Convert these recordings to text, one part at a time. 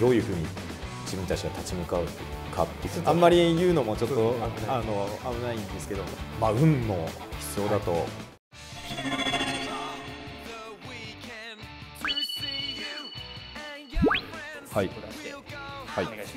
どういうふうに自分たちが立ち向かうかっていう、あんまり言うのもちょっと危ないんですけど、運も必要だと。はい、 はい、お願いします。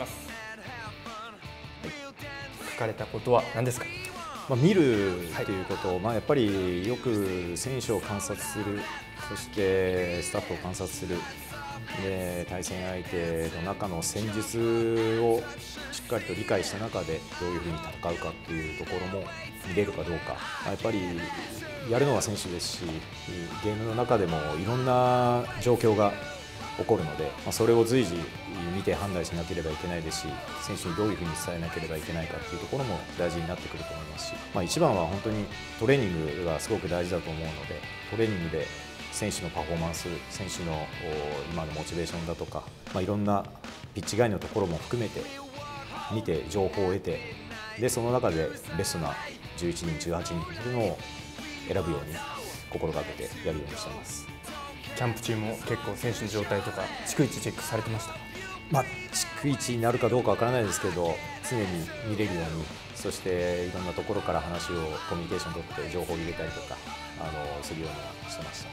書かれたことは何ですか？ 見るということを、やっぱりよく選手を観察する、そしてスタッフを観察する、で対戦相手の中の戦術をしっかりと理解した中でどういうふうに戦うかっていうところも見れるかどうか、やっぱりやるのは選手ですし、ゲームの中でもいろんな状況が起こるので、それを随時見て判断しなければいけないですし、選手にどういうふうに伝えなければいけないかというところも大事になってくると思いますし、一番は本当にトレーニングがすごく大事だと思うので、トレーニングで選手のパフォーマンス、選手の今のモチベーションだとか、いろんなピッチ外のところも含めて見て情報を得て、でその中でベストな11人、18人というのを選ぶように心がけてやるようにしています。 キャンプ中も結構選手の状態とか逐一チェックされてましたか？ 逐一になるかどうかわからないですけど、常に見れるように、そしていろんなところから話をコミュニケーションを取って情報を入れたりとかするようにはしてました。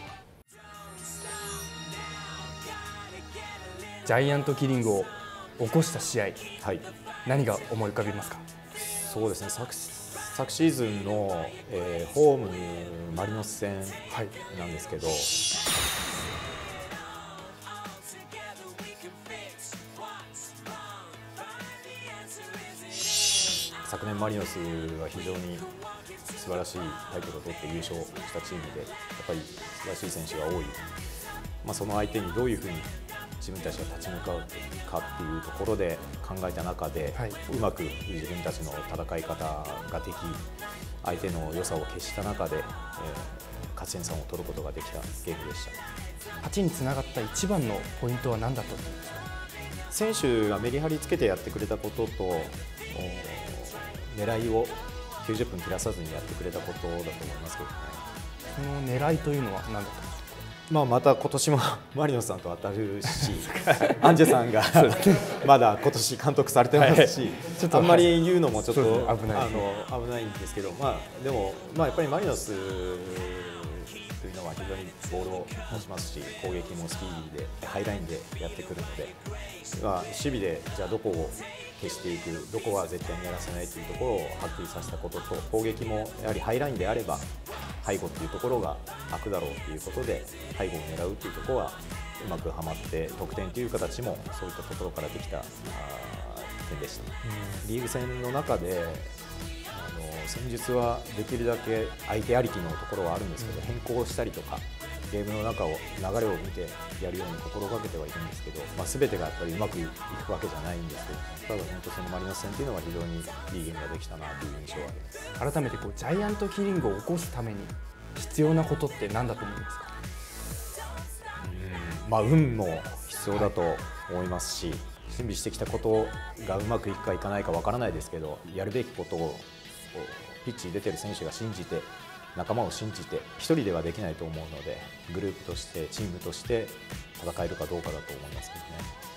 ジャイアントキリングを起こした試合、 はい、 何が思い浮かびますか？ そうですね、昨シーズンの、ホームマリノス戦なんですけど、昨年マリノスは非常に素晴らしいタイトルを取って優勝したチームで、やっぱり素晴らしい選手が多い、その相手にどういうふうに自分たちが立ち向かうかっていうところで考えた中で、うまく自分たちの戦い方ができ、相手の良さを消した中で、勝ち点3を取ることができたゲームでした。 勝ちにつながった一番のポイントは何だったと思いますか？ 選手がメリハリつけてやってくれたことと、狙いを90分切らさずにやってくれたことだと思いますけどね。 その狙いというのは何だったんですか？ また今年もマリノスさんと当たるし、アンジェさんがまだ今年監督されてますし、あんまり言うのもちょっと危ないんですけど、でもやっぱりマリノスというのは非常にボールを持ちますし、攻撃もスピーディーでハイラインでやってくるので、守備でじゃあどこを消していく、どこは絶対にやらせないというところをはっきりさせたことと、攻撃もやはりハイラインであれば背後というところが空くだろうということで、背後を狙うというところはうまくはまって、得点という形もそういったところからできた点でした。リーグ戦の中で戦術はできるだけ相手ありきのところはあるんですけど、変更したりとかゲームの中を流れを見てやるように心がけてはいるんですけど、全てがやっぱりうまくいくわけじゃないんですけど、ただ本当そのマリノス戦というのは非常にいいゲームができたなという印象はあります。 改めてジャイアントキリングを起こすために必要なことって何だと思いますか？ 運も必要だと思いますし、準備してきたことがうまくいくかいかないかわからないですけど、やるべきことをピッチに出てる選手が信じて、仲間を信じて、一人ではできないと思うので、グループとしてチームとして戦えるかどうかだと思いますけどね。